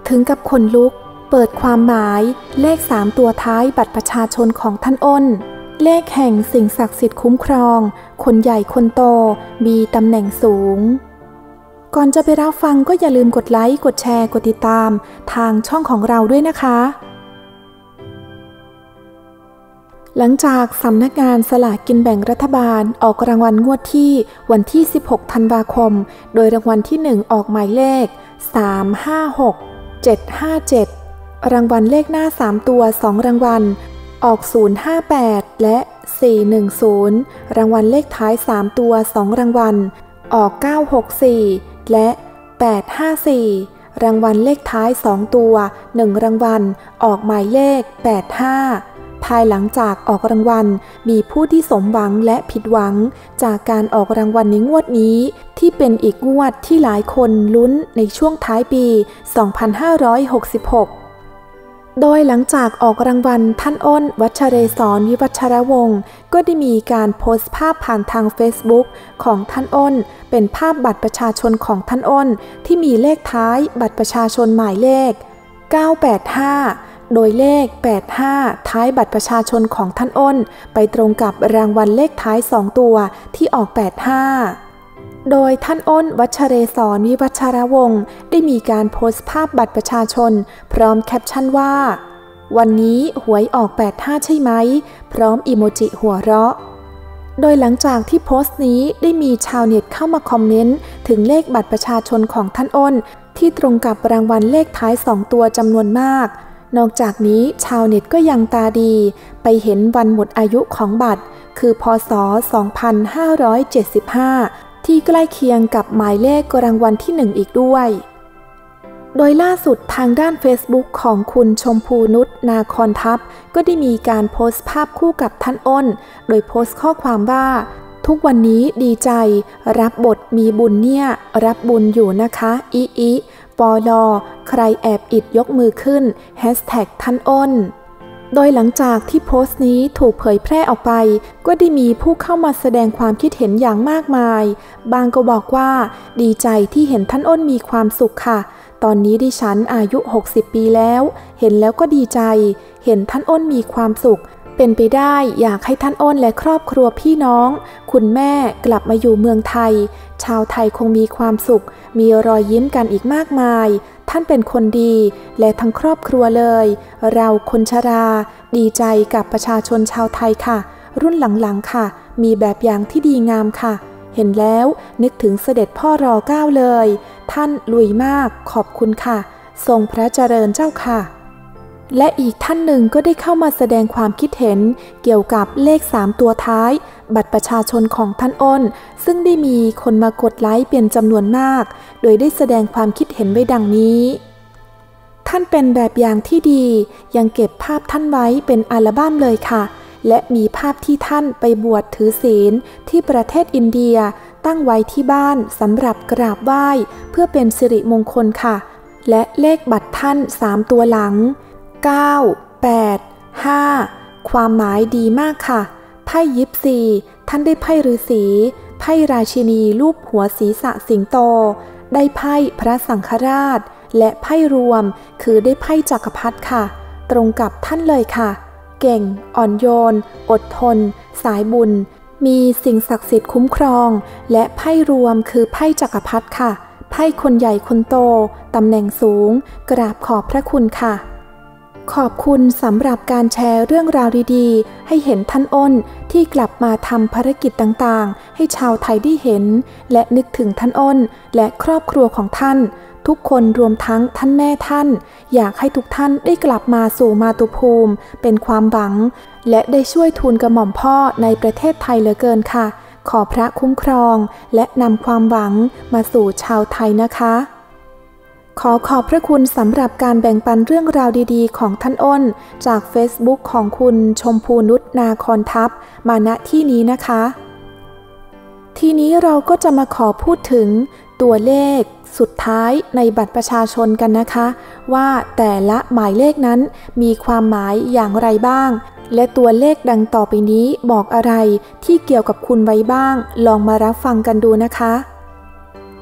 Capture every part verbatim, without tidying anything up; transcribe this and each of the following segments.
ถึงกับขนลุกเปิดความหมายเลขสามตัวท้ายบัตรประชาชนของท่านอ้นเลขแห่งสิ่งศักดิ์สิทธิ์คุ้มครองคนใหญ่คนโตมีตำแหน่งสูงก่อนจะไปรับฟังก็อย่าลืมกดไลค์กดแชร์กดติดตามทางช่องของเราด้วยนะคะหลังจากสำนักงานสลากกินแบ่งรัฐบาลออกรางวัลงวดที่วันที่สิบหกธันวาคมโดยรางวัลที่หนึ่งออกหมายเลขสาม ห้า หก เจ็ด ห้า เจ็ดรางวัลเลขหน้าสามตัวสองรางวัลออกศูนย์ ห้า แปดและสี่ หนึ่ง ศูนย์รางวัลเลขท้ายสามตัวสองรางวัลออกเก้า หก สี่และแปด ห้า สี่รางวัลเลขท้ายสองตัวหนึ่งรางวัลออกหมายเลขแปด ห้าภายหลังจากออกรางวัลมีผู้ที่สมหวังและผิดหวังจากการออกรางวัลในงวดนี้ที่เป็นอีกงวดที่หลายคนลุ้นในช่วงท้ายปีสองพันห้าร้อยหกสิบหกโดยหลังจากออกรางวัลท่านอ้นวัชเรศรวิวัชรวงศ์ก็ได้มีการโพสต์ภาพผ่านทาง Facebook ของท่านอ้นเป็นภาพบัตรประชาชนของท่านอ้นที่มีเลขท้ายบัตรประชาชนหมายเลขเก้า แปด ห้าโดยเลขแปด ห้าท้ายบัตรประชาชนของท่านอ้นไปตรงกับรางวัลเลขท้ายสองตัวที่ออกแปด ห้าโดยท่านอ้นวัชเรศรวิวัชรวงศ์ได้มีการโพสต์ภาพบัตรประชาชนพร้อมแคปชั่นว่าวันนี้หวยออกแปด ห้าใช่ไหมพร้อมอีโมจิหัวเราะโดยหลังจากที่โพสต์นี้ได้มีชาวเน็ตเข้ามาคอมเมนต์ถึงเลขบัตรประชาชนของท่านอ้นที่ตรงกับรางวัลเลขท้ายสองตัวจำนวนมากนอกจากนี้ชาวเน็ตก็ยังตาดีไปเห็นวันหมดอายุของบัตรคือพ.ศ. สองพันห้าร้อยเจ็ดสิบห้าที่ใกล้เคียงกับหมายเลขรางวัลที่หนึ่งอีกด้วยโดยล่าสุดทางด้าน Facebook ของคุณชมพูนุชนาคอนทัพก็ได้มีการโพสต์ภาพคู่กับท่านอ้นโดยโพสต์ข้อความว่าทุกวันนี้ดีใจรับบทมีบุญเนี่ยรับบุญอยู่นะคะอิอิปอลอใครแอบอิดยกมือขึ้นแฮชแท็กท่านอ้นโดยหลังจากที่โพสต์นี้ถูกเผยแพร่ออกไปก็ได้มีผู้เข้ามาแสดงความคิดเห็นอย่างมากมายบางก็บอกว่าดีใจที่เห็นท่านอ้นมีความสุขค่ะตอนนี้ดิฉันอายุหกสิบปีแล้วเห็นแล้วก็ดีใจเห็นท่านอ้นมีความสุขเป็นไปได้อยากให้ท่านอ้นและครอบครัวพี่น้องคุณแม่กลับมาอยู่เมืองไทยชาวไทยคงมีความสุขมีรอยยิ้มกันอีกมากมายท่านเป็นคนดีและทั้งครอบครัวเลยเราคนชราดีใจกับประชาชนชาวไทยค่ะรุ่นหลังๆค่ะมีแบบอย่างที่ดีงามค่ะเห็นแล้วนึกถึงเสด็จพ่อรอเก้าเลยท่านลุยมากขอบคุณค่ะทรงพระเจริญเจ้าค่ะและอีกท่านหนึ่งก็ได้เข้ามาแสดงความคิดเห็นเกี่ยวกับเลขสามตัวท้ายบัตรประชาชนของท่านอ้นซึ่งได้มีคนมากดไลค์เป็นจำนวนมากโดยได้แสดงความคิดเห็นไว้ดังนี้ท่านเป็นแบบอย่างที่ดียังเก็บภาพท่านไว้เป็นอัลบั้มเลยค่ะและมีภาพที่ท่านไปบวชถือศีลที่ประเทศอินเดียตั้งไว้ที่บ้านสำหรับกราบไหว้เพื่อเป็นสิริมงคลค่ะและเลขบัตรท่านสามตัวหลังเก้า แปด ห้าความหมายดีมากค่ะไพ่ยิปซีท่านได้ไพ่ฤาษีไพ่ราชินีรูปหัวศีรษะสิงโตได้ไพ่พระสังฆราชและไพ่รวมคือได้ไพ่จักรพรรดิค่ะตรงกับท่านเลยค่ะเก่งอ่อนโยนอดทนสายบุญมีสิ่งศักดิ์สิทธิ์คุ้มครองและไพ่รวมคือไพ่จักรพรรดิค่ะไพ่คนใหญ่คนโตตำแหน่งสูงกราบขอบพระคุณค่ะขอบคุณสำหรับการแชร์เรื่องราวดีๆให้เห็นท่านอ้นที่กลับมาทำภารกิจต่างๆให้ชาวไทยได้เห็นและนึกถึงท่านอ้นและครอบครัวของท่านทุกคนรวมทั้งท่านแม่ท่านอยากให้ทุกท่านได้กลับมาสู่มาตุภูมิเป็นความหวังและได้ช่วยทูลกระหม่อมพ่อในประเทศไทยเหลือเกินค่ะขอพระคุ้มครองและนำความหวังมาสู่ชาวไทยนะคะขอขอบพระคุณสำหรับการแบ่งปันเรื่องราวดีๆของท่านอ้นจาก Facebook ของคุณชมพูนุชนาคอนทัพมาณที่นี้นะคะทีนี้เราก็จะมาขอพูดถึงตัวเลขสุดท้ายในบัตรประชาชนกันนะคะว่าแต่ละหมายเลขนั้นมีความหมายอย่างไรบ้างและตัวเลขดังต่อไปนี้บอกอะไรที่เกี่ยวกับคุณไว้บ้างลองมารับฟังกันดูนะคะ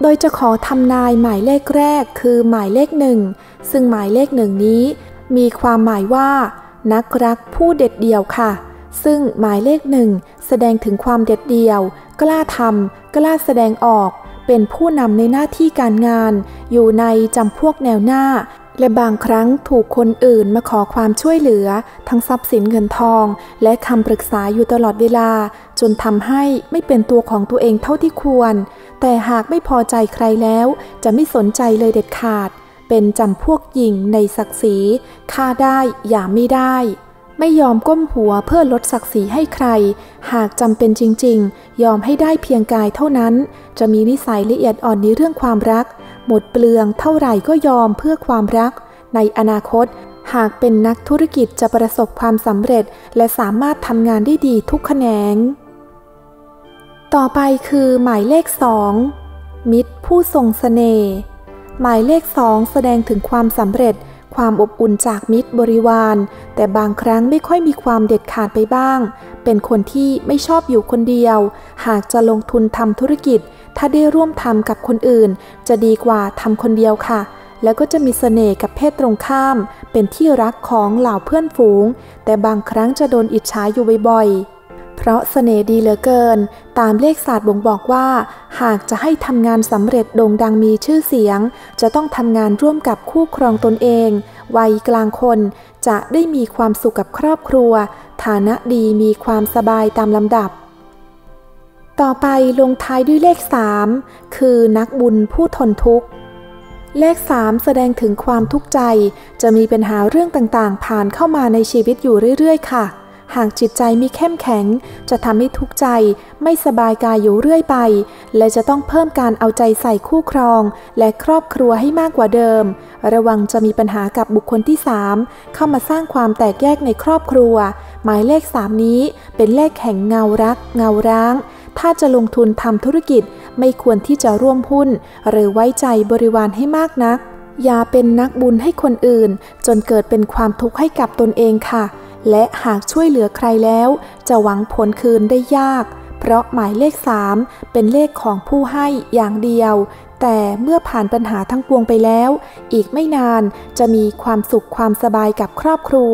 โดยจะขอทำนายหมายเลขแรกคือหมายเลขหนึ่งซึ่งหมายเลขหนึ่งนี้มีความหมายว่านักรักผู้เด็ดเดี่ยวค่ะซึ่งหมายเลขหนึ่งแสดงถึงความเด็ดเดี่ยวกล้าทำกล้าแสดงออกเป็นผู้นำในหน้าที่การงานอยู่ในจำพวกแนวหน้าและบางครั้งถูกคนอื่นมาขอความช่วยเหลือทั้งทรัพย์สินเงินทองและคำปรึกษาอยู่ตลอดเวลาจนทำให้ไม่เป็นตัวของตัวเองเท่าที่ควรแต่หากไม่พอใจใครแล้วจะไม่สนใจเลยเด็ดขาดเป็นจำพวกหยิ่งในศักดิ์ศรีฆ่าได้อย่าไม่ได้ไม่ยอมก้มหัวเพื่อลดศักดิ์ศรีให้ใครหากจำเป็นจริงๆยอมให้ได้เพียงกายเท่านั้นจะมีนิสัยละเอียดอ่อนในเรื่องความรักหมดเปลืองเท่าไหร่ก็ยอมเพื่อความรักในอนาคตหากเป็นนักธุรกิจจะประสบความสำเร็จและสามารถทำงานได้ดีทุกแขนงต่อไปคือหมายเลขสองมิตรผู้ทรงเสน่ห์หมายเลขสองแสดงถึงความสำเร็จความอบอุ่นจากมิตรบริวารแต่บางครั้งไม่ค่อยมีความเด็ดขาดไปบ้างเป็นคนที่ไม่ชอบอยู่คนเดียวหากจะลงทุนทำธุรกิจถ้าได้ร่วมทำกับคนอื่นจะดีกว่าทำคนเดียวค่ะแล้วก็จะมีเสน่ห์กับเพศตรงข้ามเป็นที่รักของเหล่าเพื่อนฝูงแต่บางครั้งจะโดนอิจฉาอยู่บ่อยๆเพราะเสน่ห์ดีเหลือเกินตามเลขศาสตร์บ่งบอกว่าหากจะให้ทำงานสำเร็จโด่งดังมีชื่อเสียงจะต้องทำงานร่วมกับคู่ครองตนเองวัยกลางคนจะได้มีความสุขกับครอบครัวฐานะดีมีความสบายตามลำดับต่อไปลงท้ายด้วยเลขสามคือนักบุญผู้ทนทุกข์เลขสามแสดงถึงความทุกข์ใจจะมีปัญหาเรื่องต่างๆผ่านเข้ามาในชีวิตอยู่เรื่อยๆค่ะหากจิตใจมีเข้มแข็งจะทำให้ทุกข์ใจไม่สบายกายอยู่เรื่อยไปและจะต้องเพิ่มการเอาใจใส่คู่ครองและครอบครัวให้มากกว่าเดิมระวังจะมีปัญหากับบุคคลที่สามเข้ามาสร้างความแตกแยกในครอบครัวหมายเลขสามนี้เป็นเลขแห่งเงารักเงาร้างถ้าจะลงทุนทำธุรกิจไม่ควรที่จะร่วมหุ้นหรือไว้ใจบริวารให้มากนักอย่าเป็นนักบุญให้คนอื่นจนเกิดเป็นความทุกข์ให้กับตนเองค่ะและหากช่วยเหลือใครแล้วจะหวังผลคืนได้ยากเพราะหมายเลขสามเป็นเลขของผู้ให้อย่างเดียวแต่เมื่อผ่านปัญหาทั้งปวงไปแล้วอีกไม่นานจะมีความสุขความสบายกับครอบครัว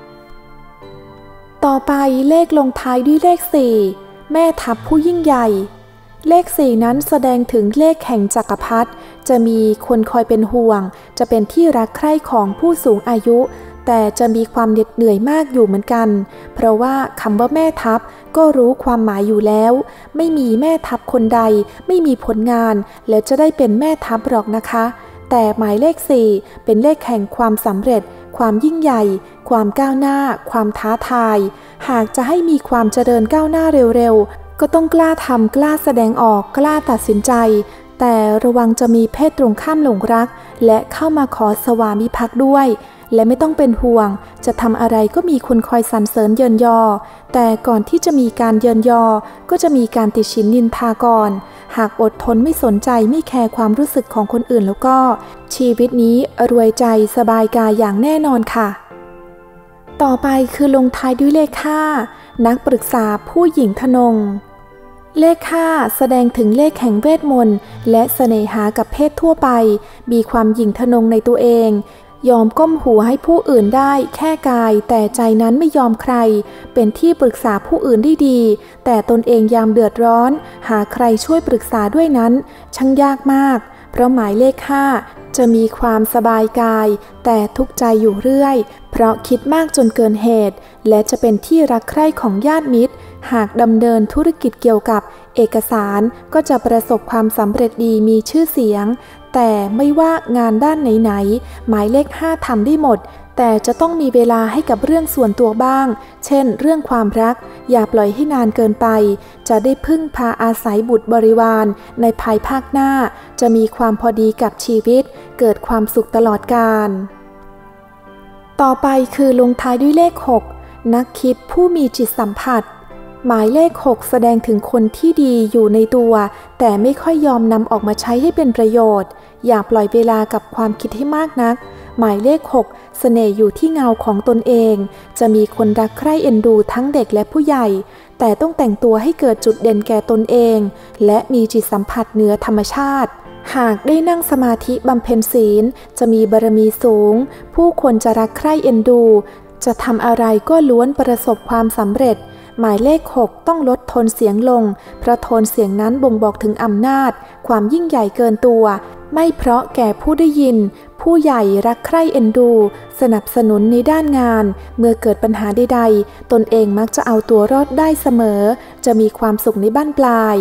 ต่อไปเลขลงท้ายด้วยเลขสี่แม่ทัพผู้ยิ่งใหญ่เลขสี่นั้นแสดงถึงเลขแห่งจักรพรรดิจะมีคนคอยเป็นห่วงจะเป็นที่รักใคร่ของผู้สูงอายุแต่จะมีความเหน็ดเหนื่อยมากอยู่เหมือนกันเพราะว่าคำว่าแม่ทัพก็รู้ความหมายอยู่แล้วไม่มีแม่ทัพคนใดไม่มีผลงานแล้วจะได้เป็นแม่ทัพหรอกนะคะแต่หมายเลขสี่เป็นเลขแห่งความสำเร็จความยิ่งใหญ่ความก้าวหน้าความท้าทายหากจะให้มีความเจริญก้าวหน้าเร็วๆก็ต้องกล้าทำกล้าแสดงออกกล้าตัดสินใจแต่ระวังจะมีเพศตรงข้ามหลงรักและเข้ามาขอสวามิภักดิ์ด้วยและไม่ต้องเป็นห่วงจะทำอะไรก็มีคนคอยสรรเสริญเยินยอแต่ก่อนที่จะมีการเยินยอก็จะมีการติฉินนินทาก่อนหากอดทนไม่สนใจไม่แคร์ความรู้สึกของคนอื่นแล้วก็ชีวิตนี้รวยใจสบายกายอย่างแน่นอนค่ะต่อไปคือลงท้ายด้วยเลขห้านักปรึกษาผู้หญิงทนงเลขห้าแสดงถึงเลขแห่งเวทมนต์และเสน่หากับเพศทั่วไปมีความหยิ่งทนงในตัวเองยอมก้มหัวให้ผู้อื่นได้แค่กายแต่ใจนั้นไม่ยอมใครเป็นที่ปรึกษาผู้อื่นได้ดีแต่ตนเองยามเดือดร้อนหาใครช่วยปรึกษาด้วยนั้นช่างยากมากเพราะหมายเลขห้าจะมีความสบายกายแต่ทุกข์ใจอยู่เรื่อยเพราะคิดมากจนเกินเหตุและจะเป็นที่รักใคร่ของญาติมิตรหากดำเนินธุรกิจเกี่ยวกับเอกสารก็จะประสบความสำเร็จดีมีชื่อเสียงแต่ไม่ว่างานด้านไหนๆหมายเลขห้าทำได้หมดแต่จะต้องมีเวลาให้กับเรื่องส่วนตัวบ้างเช่นเรื่องความรักอย่าปล่อยให้นานเกินไปจะได้พึ่งพาอาศัยบุตรบริวารในภายภาคหน้าจะมีความพอดีกับชีวิตเกิดความสุขตลอดกาลต่อไปคือลงท้ายด้วยเลขหกนักคิดผู้มีจิตสัมผัสหมายเลขหกแสดงถึงคนที่ดีอยู่ในตัวแต่ไม่ค่อยยอมนำออกมาใช้ให้เป็นประโยชน์อย่าปล่อยเวลากับความคิดให้มากนักหมายเลขหกเสน่ห์อยู่ที่เงาของตนเองจะมีคนรักใคร่เอ็นดูทั้งเด็กและผู้ใหญ่แต่ต้องแต่งตัวให้เกิดจุดเด่นแก่ตนเองและมีจิตสัมผัสเหนือธรรมชาติหากได้นั่งสมาธิบำเพ็ญศีลจะมีบารมีสูงผู้คนจะรักใคร่เอ็นดูจะทำอะไรก็ล้วนประสบความสำเร็จหมายเลขหกต้องลดโทนเสียงลงเพราะโทนเสียงนั้นบ่งบอกถึงอำนาจความยิ่งใหญ่เกินตัวไม่เพราะแก่ผู้ได้ยินผู้ใหญ่รักใคร่เอ็นดูสนับสนุนในด้านงานเมื่อเกิดปัญหาใดๆตนเองมักจะเอาตัวรอดได้เสมอจะมีความสุขในบ้านปลาย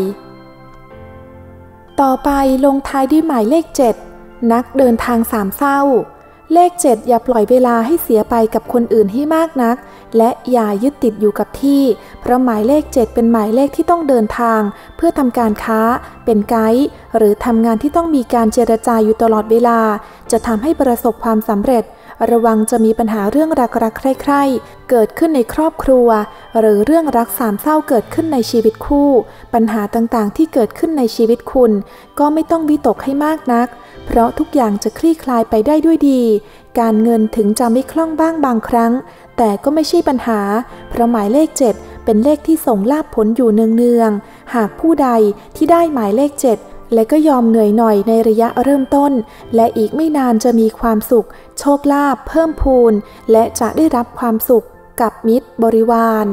ต่อไปลงท้ายด้วยหมายเลขเจ็ดนักเดินทางสามเศร้าเลขเจ็ดอย่าปล่อยเวลาให้เสียไปกับคนอื่นให้มากนักและอย่ายึดติดอยู่กับที่เพราะหมายเลขเจ็ดเป็นหมายเลขที่ต้องเดินทางเพื่อทำการค้าเป็นไกด์หรือทำงานที่ต้องมีการเจรจาอยู่ตลอดเวลาจะทำให้ประสบความสำเร็จระวังจะมีปัญหาเรื่องรักๆใคร่ๆเกิดขึ้นในครอบครัวหรือเรื่องรักสามเศร้าเกิดขึ้นในชีวิตคู่ปัญหาต่างๆที่เกิดขึ้นในชีวิตคุณก็ไม่ต้องวิตกให้มากนักเพราะทุกอย่างจะคลี่คลายไปได้ด้วยดีการเงินถึงจะไม่คล่องบ้างบางครั้งแต่ก็ไม่ใช่ปัญหาเพราะหมายเลขเจ็ดเป็นเลขที่ส่งลาภผลอยู่เนืองๆหากผู้ใดที่ได้หมายเลขเจ็ดและก็ยอมเหนื่อยหน่อยในระยะเริ่มต้นและอีกไม่นานจะมีความสุขโชคลาภเพิ่มพูนและจะได้รับความสุขกับมิตรบริวาร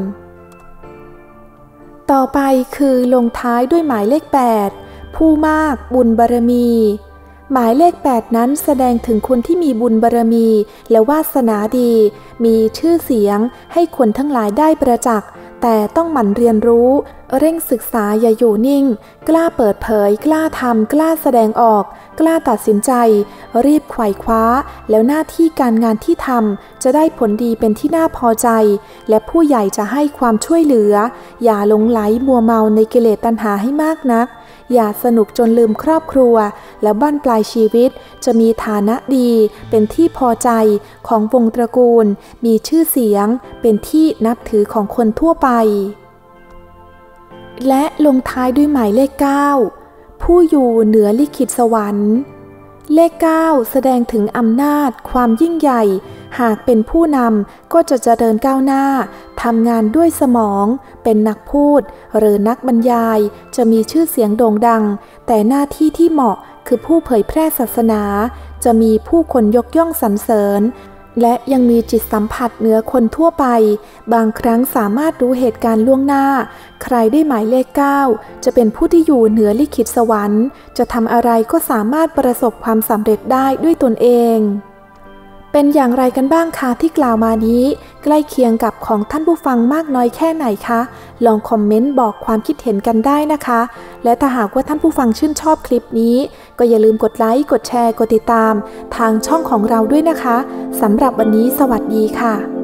ต่อไปคือลงท้ายด้วยหมายเลขแปดผู้มากบุญบารมีหมายเลขแปดนั้นแสดงถึงคนที่มีบุญบารมีและวาสนาดีมีชื่อเสียงให้คนทั้งหลายได้ประจักษ์แต่ต้องหมั่นเรียนรู้เร่งศึกษาอย่าอยู่นิ่งกล้าเปิดเผยกล้าทำกล้าแสดงออกกล้าตัดสินใจรีบไขว่คว้าแล้วหน้าที่การงานที่ทำจะได้ผลดีเป็นที่น่าพอใจและผู้ใหญ่จะให้ความช่วยเหลืออย่าหลงไหลมัวเมาในกิเลสตัณหาให้มากนักอย่าสนุกจนลืมครอบครัวแล้วบั้นปลายชีวิตจะมีฐานะดีเป็นที่พอใจของวงตระกูลมีชื่อเสียงเป็นที่นับถือของคนทั่วไปและลงท้ายด้วยหมายเลขเก้าผู้อยู่เหนือลิขิตสวรรค์เลขเก้าแสดงถึงอำนาจความยิ่งใหญ่หากเป็นผู้นำก็จะเจริญก้าวหน้าทำงานด้วยสมองเป็นนักพูดหรือนักบรรยายจะมีชื่อเสียงโด่งดังแต่หน้าที่ที่เหมาะคือผู้เผยแพร่ศาสนาจะมีผู้คนยกย่องสรรเสริญและยังมีจิตสัมผัสเหนือคนทั่วไปบางครั้งสามารถรู้เหตุการณ์ล่วงหน้าใครได้หมายเลขเก้าจะเป็นผู้ที่อยู่เหนือลิขิตสวรรค์จะทำอะไรก็สามารถประสบความสำเร็จได้ด้วยตนเองเป็นอย่างไรกันบ้างคะที่กล่าวมานี้ใกล้เคียงกับของท่านผู้ฟังมากน้อยแค่ไหนคะลองคอมเมนต์บอกความคิดเห็นกันได้นะคะและถ้าหากว่าท่านผู้ฟังชื่นชอบคลิปนี้ก็อย่าลืมกดไลค์กดแชร์กดติดตามทางช่องของเราด้วยนะคะสำหรับวันนี้สวัสดีค่ะ